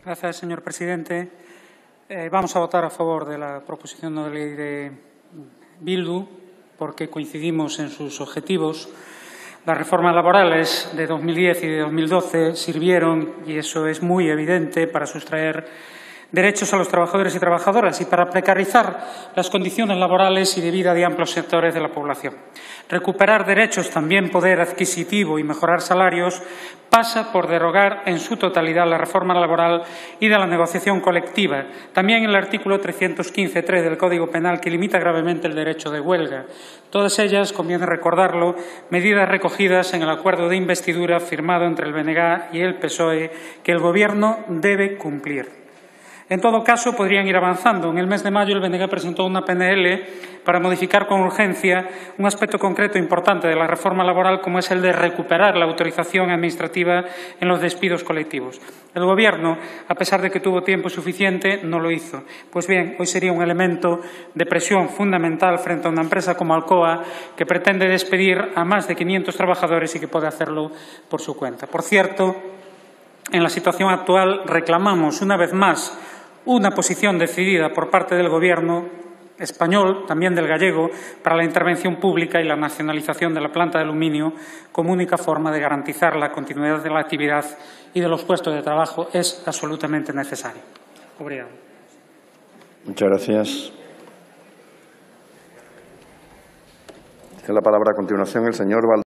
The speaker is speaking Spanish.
Gracias, señor presidente. Vamos a votar a favor de la proposición no de ley de Bildu porque coincidimos en sus objetivos. Las reformas laborales de 2010 y de 2012 sirvieron, y eso es muy evidente, para sustraer derechos a los trabajadores y trabajadoras y para precarizar las condiciones laborales y de vida de amplios sectores de la población. Recuperar derechos, también poder adquisitivo y mejorar salarios pasa por derogar en su totalidad la reforma laboral y de la negociación colectiva. También el artículo 315.3 del Código Penal, que limita gravemente el derecho de huelga. Todas ellas, conviene recordarlo, medidas recogidas en el acuerdo de investidura firmado entre el BNG y el PSOE que el Gobierno debe cumplir. En todo caso, podrían ir avanzando. En el mes de mayo, el BNG presentó una PNL para modificar con urgencia un aspecto concreto e importante de la reforma laboral, como es el de recuperar la autorización administrativa en los despidos colectivos. El Gobierno, a pesar de que tuvo tiempo suficiente, no lo hizo. Pues bien, hoy sería un elemento de presión fundamental frente a una empresa como Alcoa, que pretende despedir a más de 500 trabajadores y que puede hacerlo por su cuenta. Por cierto, en la situación actual reclamamos una vez más una posición decidida por parte del Gobierno español, también del gallego, para la intervención pública y la nacionalización de la planta de aluminio como única forma de garantizar la continuidad de la actividad y de los puestos de trabajo es absolutamente necesario. Obrigado. Muchas gracias. Tiene la palabra a continuación el señor Valdés.